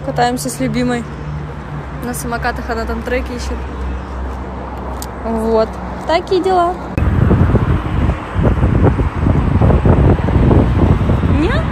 Катаемся с любимой. На самокатах она там треки ищет. Вот. Такие дела. Нет?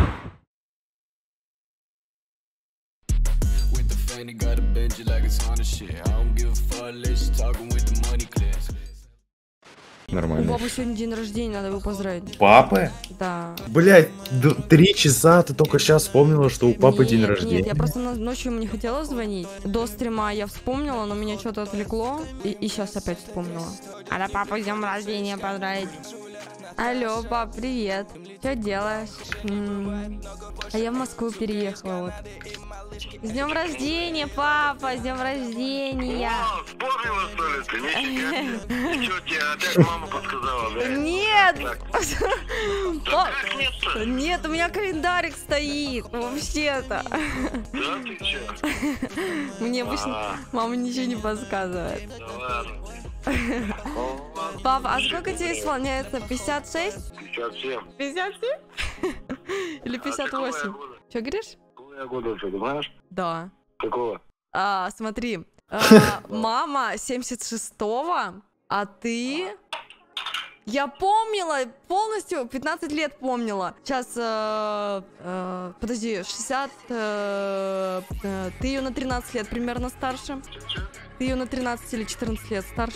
У Нормально. папы сегодня день рождения, надо его поздравить. Папы? Да. Блять, 3 часа ты только сейчас вспомнила, что у папы день рождения. Нет, я просто ночью ему не хотела звонить. До стрима я вспомнила, но меня что-то отвлекло. И сейчас опять вспомнила. Надо папу с днем рождения поздравить. Алло, пап, привет. Что делаешь? А я в Москву переехала вот. С днем рождения, папа, с днем рождения. О, вспомнила, что ли, ты? Нифига. Что тебе опять мама подсказала, да? Нет! Да как нет-то? Нет, у меня календарик стоит, вообще-то. Да ты чё? Мне обычно мама ничего не подсказывает. Да ладно. Папа, а сколько тебе исполняется? 56? 57. 57? Или 58? Что говоришь? Какого я года, ты знаешь? Да. Какого? Смотри, мама 76-го, а ты... Я помнила, полностью 15 лет помнила. Сейчас, подожди, 60... ты ее на 13 лет примерно старше. Ты ее на 13 или 14 лет старше.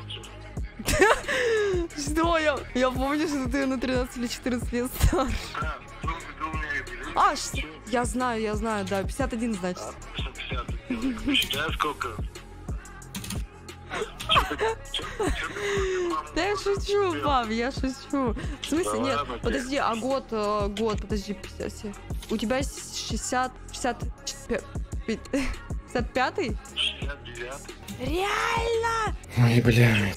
Что я помню, что ты ее на 13 или 14 лет старше. Я знаю, да, 51, значит. 50. Считай, сколько? Да я шучу, пап, я шучу. В смысле, Да нет, ладно, подожди, а год, подожди, 50, у тебя 55-й? 69. Реально? Ой, блядь.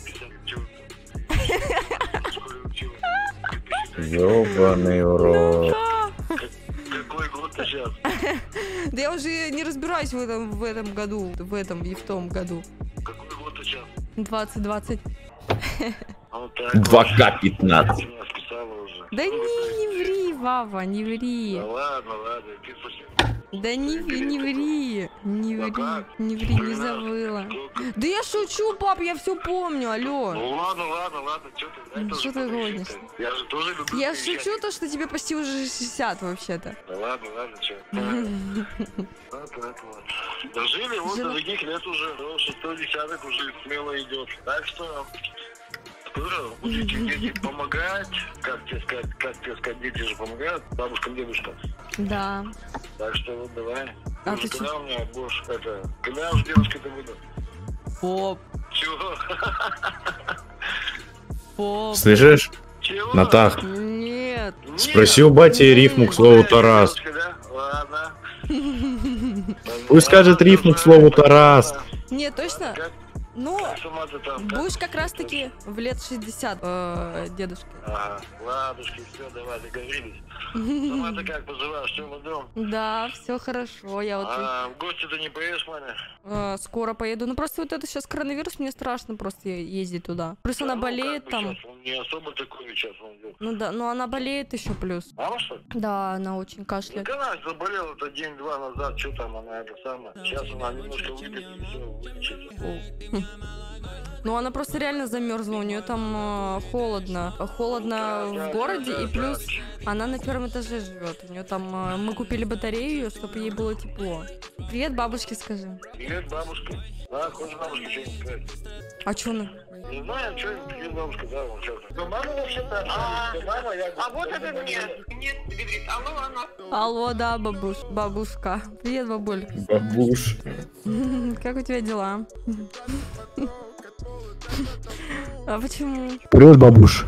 Ёбаный урод. Какой год ты сейчас? Да я уже не разбираюсь в этом году, в этом и в том году. Какой год ты сейчас? 2020. 2К15. Да не ври, Вова, не ври. Да ладно, ты слушай. Да не ври, не забыла. Да я шучу, пап, я все помню, алло. Ну ладно, что ты? Что ты гонишь? Я же тоже люблю. Я шучу то, что тебе почти уже 60 вообще-то. Да ладно, что. Дожили вот до таких лет уже, до 6-й десяток уже смело идет. Так что скоро будете дети помогать. Как тебе сказать, дети же помогают бабушкам, дедушкам. Да. Так что вот давай. А ты когда у меня будешь когда уже дедушка-то буду? Поп. Чего? Поп. Слышишь? Чего? Натах, Нет. спроси у бати рифму к слову Тарас. Ладно. Пусть скажет рифму к слову Тарас. Нет, точно? Ну, Сама-то там, будешь как раз-таки в лет 60, дедушке. Ага, ладушки, все, давай, договорились. Сама-то как поживаешь, что мы дом? Да, все хорошо, я вот В гости-то не поедешь, Маня? скоро поеду. Ну просто вот это сейчас коронавирус, мне страшно просто ездить туда. Плюс она болеет там. Сейчас, он не особо такой сейчас он идет. Ну да, но она болеет еще плюс. Мама что? Да, она очень кашляет. Так она заболела-то день-два назад, что там она это самое. Сейчас она немножко выйдет и все, вылечится. Ну, она просто реально замерзла, у нее там холодно. Холодно в городе, и плюс она на первом этаже живет. У нее там, мы купили батарею, чтобы ей было тепло. Привет бабушке скажи. Привет, бабушка. Да, хочешь бабушке что-нибудь сказать? А чё она? Не знаю, что привет, бабушка, да, он сейчас. Да мама вообще-то общались, да мама, я... Вот это мне. Нет, говорит, алло, она. Алло, да, бабушка. Привет, бабуль. Бабуш. Как у тебя дела? А почему? Привет, бабуш.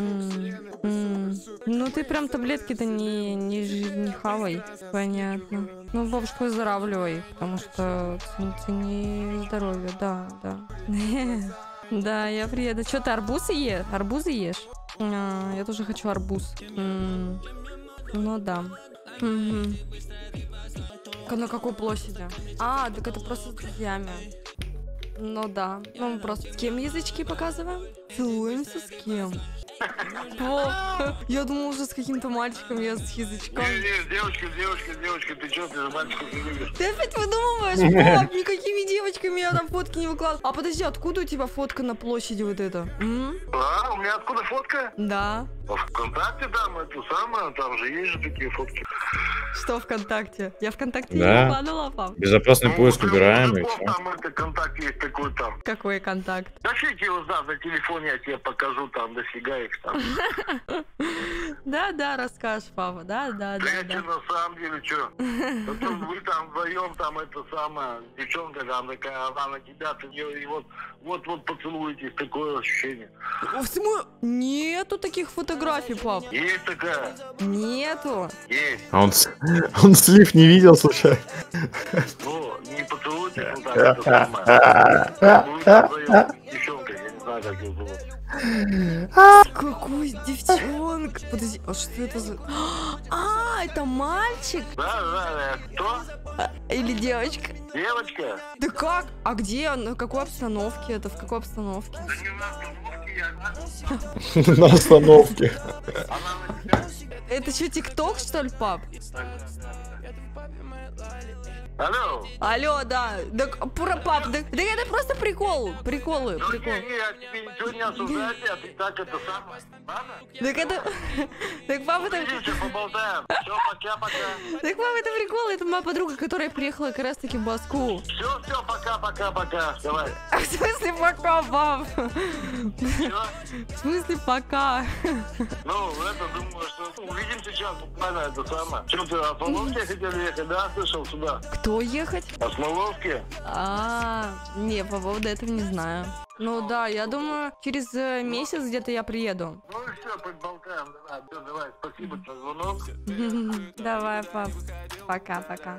Ну ты прям таблетки-то не хавай. Понятно. Ну, бабушка, выздоравливай, потому что цени здоровье, да. Да, я приеду. Что, ты арбузы ешь? Арбузы ешь? Я тоже хочу арбуз. Ну да. На какой площади? Так это просто с друзьями. Ну да. Ну мы просто с кем язычки показываем? Целуемся с кем? Пап, я думал уже с каким-то мальчиком, я с язычком. Не, девочка, ты что, ты мальчиков не любишь? Ты опять выдумываешь, пап, никакими девочками я там фотки не выкладываю. А подожди, откуда у тебя фотка на площади вот эта? А, у меня откуда фотка? Да. А ВКонтакте там, это самое, там же есть же такие фотки. Что ВКонтакте? Я ВКонтакте Да. не выкладывала, пап. Безопасный поиск Ну, убираем и вот все. там это контакт есть такой там. Какой контакт? Да фиг его знает, на телефоне я тебе покажу, там дофига их там. Да, расскажешь, папа, да. Эти на самом деле, что? Вы там вдвоем, там это самое, девчонка там такая, она на тебя, ты ее, и вот поцелуетесь, такое ощущение. В смысле? Нету таких фотографий, пап. Есть такая? Нету. Есть. А он слив не видел, слушай. Ну, не поцелуйтесь, ну так, это самое. Вы там вдвоем, девчонка, я не знаю, как ее зовут. Какой девчонка? Подожди, а что это за... А, это мальчик? Да, кто? Или девочка? Девочка? Да как? А где он? На какой обстановке? Это в какой обстановке? Да не на остановке, я... На остановке. Она на тебя... Это что, ТикТок, что ли, пап? Алло? Алло, да. Да, пап, да это просто приколы. Ну, не, я тебе ничего не осуждаю, а ты так это самое. Ладно? Так это... Так, папа, это... Увидимся, поболтаем. Все, пока-пока. Так, папа, это прикол. Это моя подруга, которая приехала как раз-таки в Москву. Все, пока-пока-пока. Давай. В смысле пока, пап? Все? В смысле пока? Ну, это думаю, что увидим сейчас буквально это самое. Что ты, от Смоловки хотел ехать, да? Слышал сюда? Кто ехать? От Смоловки? Не, по поводу этого не знаю. Ну да, я думаю, через месяц где-то я приеду. Ну и все, поболтаем. Давай, спасибо за звонок. Давай, пап. Пока-пока.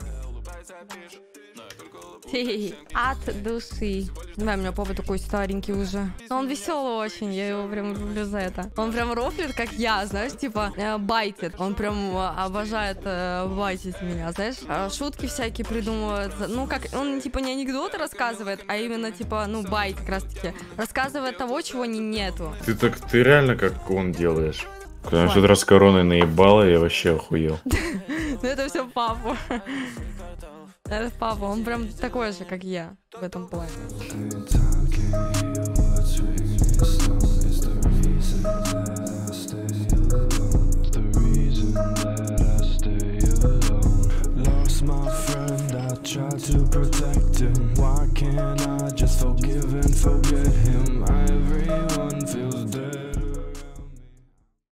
От души. Да, у меня папа такой старенький уже. Но он веселый очень, я его прям люблю за это. Он прям рофлит, как я, знаешь, типа байтит. Он прям обожает байтить меня, знаешь. Шутки всякие придумывает. Ну, как, он типа не анекдоты рассказывает, а именно типа, ну, байт как раз таки. Рассказывает того, чего нету. Ты реально как он делаешь. Когда что-то раз короной наебало, я вообще охуел. Ну, это все папа. Это папа, он прям такой же, как я в этом плане.